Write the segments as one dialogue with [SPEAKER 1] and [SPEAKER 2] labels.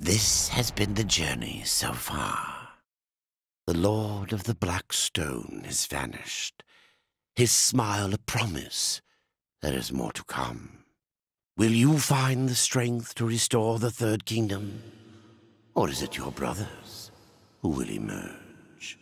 [SPEAKER 1] This has been the journey so far. The Lord of the Black Stone has vanished, his smile a promise there is more to come. Will you find the strength to restore the Third Kingdom? Or is it your brothers who will emerge?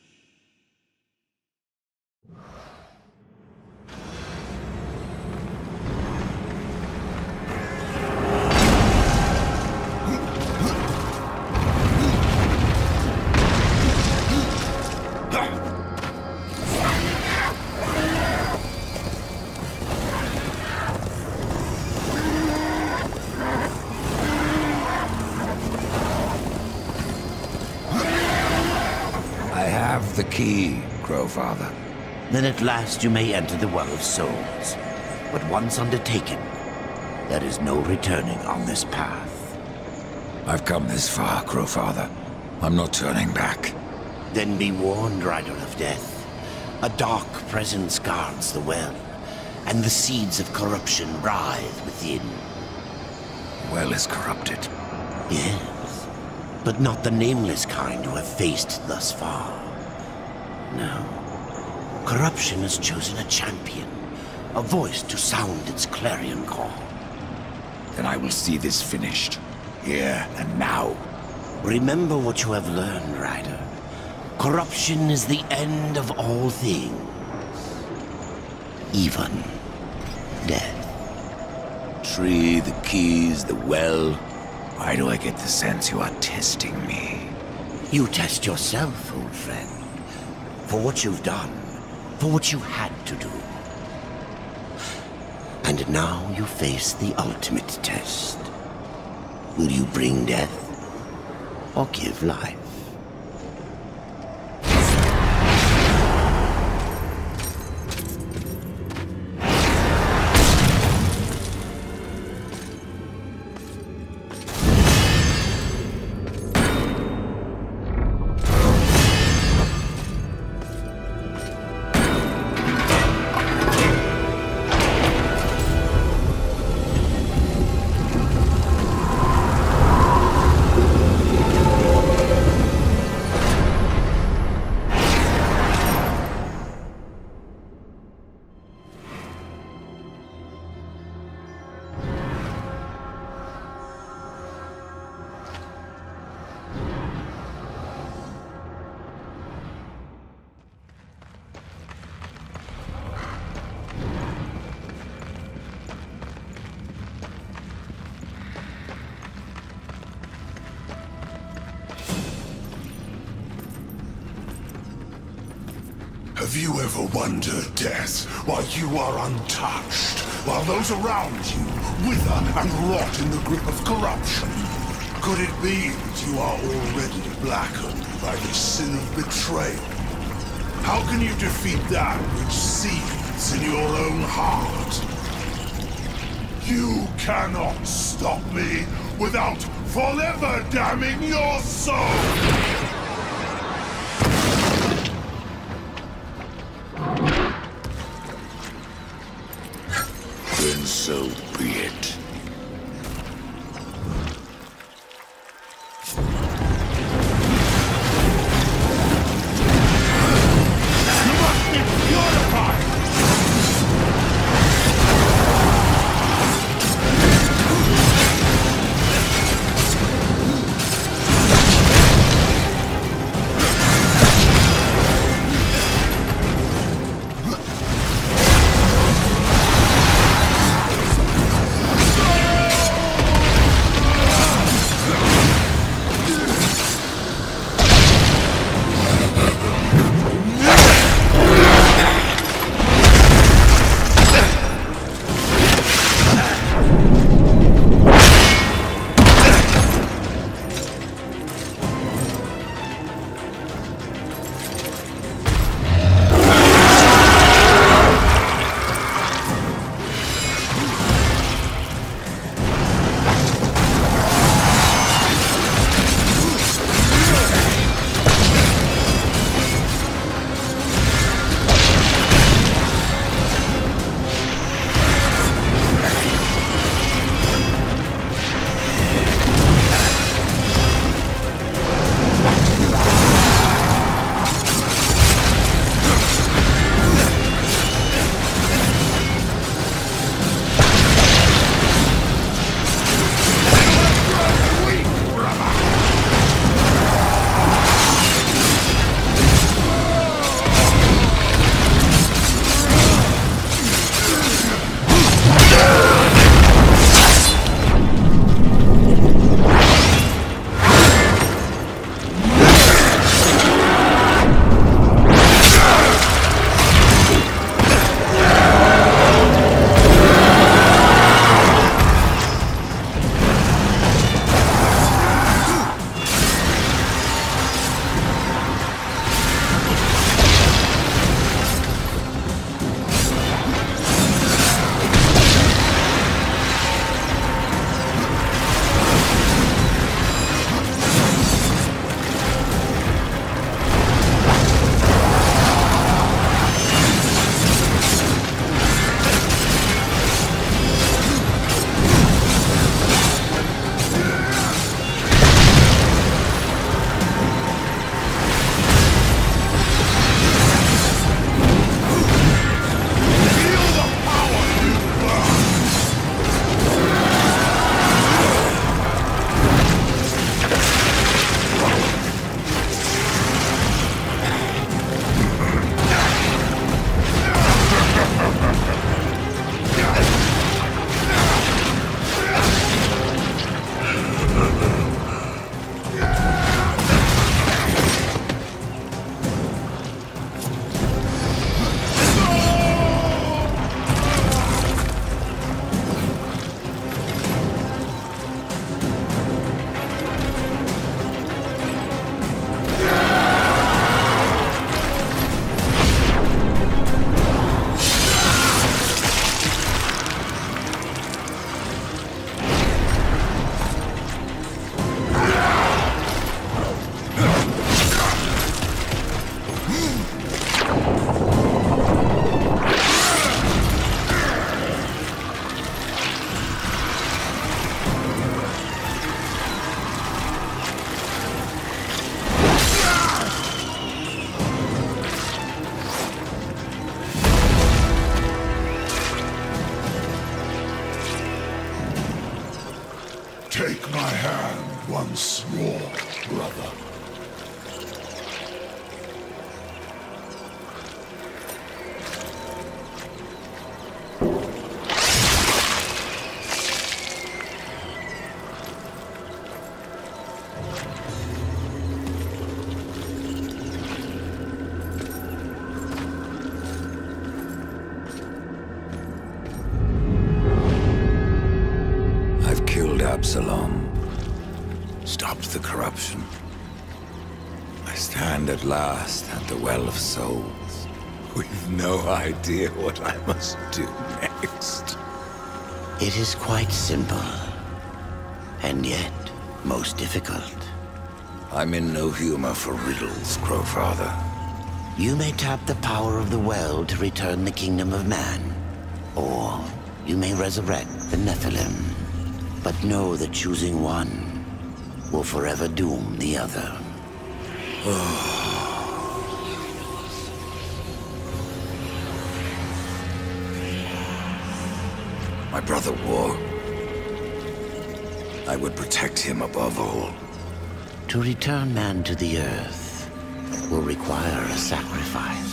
[SPEAKER 2] The key, Crowfather.
[SPEAKER 1] Then at last you may enter the Well of Souls. But once undertaken, there is no returning on this path.
[SPEAKER 2] I've come this far, Crowfather. I'm not turning back.
[SPEAKER 1] Then be warned, Rider of Death. A dark presence guards the well, and the seeds of corruption writhe within.
[SPEAKER 2] The well is corrupted.
[SPEAKER 1] Yes, but not the nameless kind you have faced thus far. No. Corruption has chosen a champion, a voice to sound its clarion call.
[SPEAKER 2] Then I will see this finished, here and now.
[SPEAKER 1] Remember what you have learned, Rider. Corruption is the end of all things. Even death.
[SPEAKER 2] Tree, the keys, the well. Why do I get the sense you are testing me?
[SPEAKER 1] You test yourself, old friend. For what you've done, for what you had to do. And now you face the ultimate test. Will you bring death, or give life?
[SPEAKER 3] Have you ever wondered, Death, why you are untouched, while those around you wither and rot in the grip of corruption? Could it be that you are already blackened by the sin of betrayal? How can you defeat that which seethes in your own heart? You cannot stop me without forever damning your soul!
[SPEAKER 2] Then so be it.
[SPEAKER 3] War, brother.
[SPEAKER 2] I've killed Absalom. Stopped the corruption. I stand at last at the Well of Souls, with no idea what I must do next.
[SPEAKER 1] It is quite simple, and yet most difficult.
[SPEAKER 2] I'm in no humor for riddles, Crowfather.
[SPEAKER 1] You may tap the power of the well to return the kingdom of man, or you may resurrect the Nephilim. But know that choosing one will forever doom the other.
[SPEAKER 2] My brother War. I would protect him above all.
[SPEAKER 1] To return man to the earth will require a sacrifice.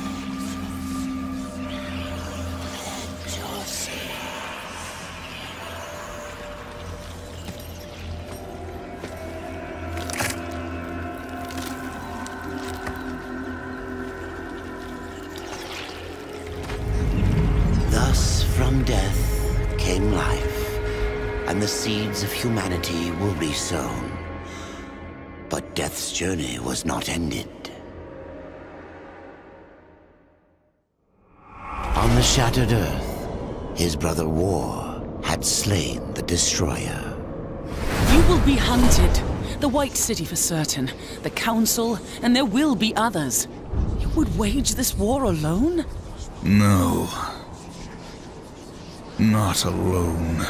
[SPEAKER 1] Thus, from death came life, and the seeds of humanity were resown. But death's journey was not ended. On the shattered earth, his brother War had slain the Destroyer.
[SPEAKER 4] You will be hunted. The White City for certain. The Council, and there will be others. You would wage this war alone?
[SPEAKER 2] No. Not alone.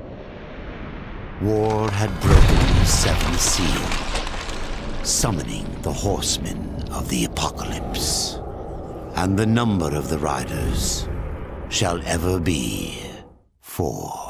[SPEAKER 1] War had broken the seventh seal, summoning the horsemen of the apocalypse. And the number of the riders shall ever be 4.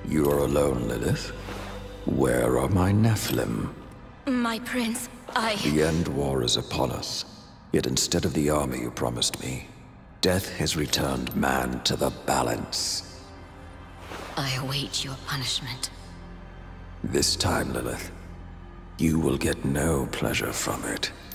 [SPEAKER 2] You are alone, Lilith? Where are my Nephilim?
[SPEAKER 5] My prince,
[SPEAKER 2] The End War is upon us. Yet instead of the army you promised me, death has returned man to the balance.
[SPEAKER 5] I await your punishment.
[SPEAKER 2] This time, Lilith, you will get no pleasure from it.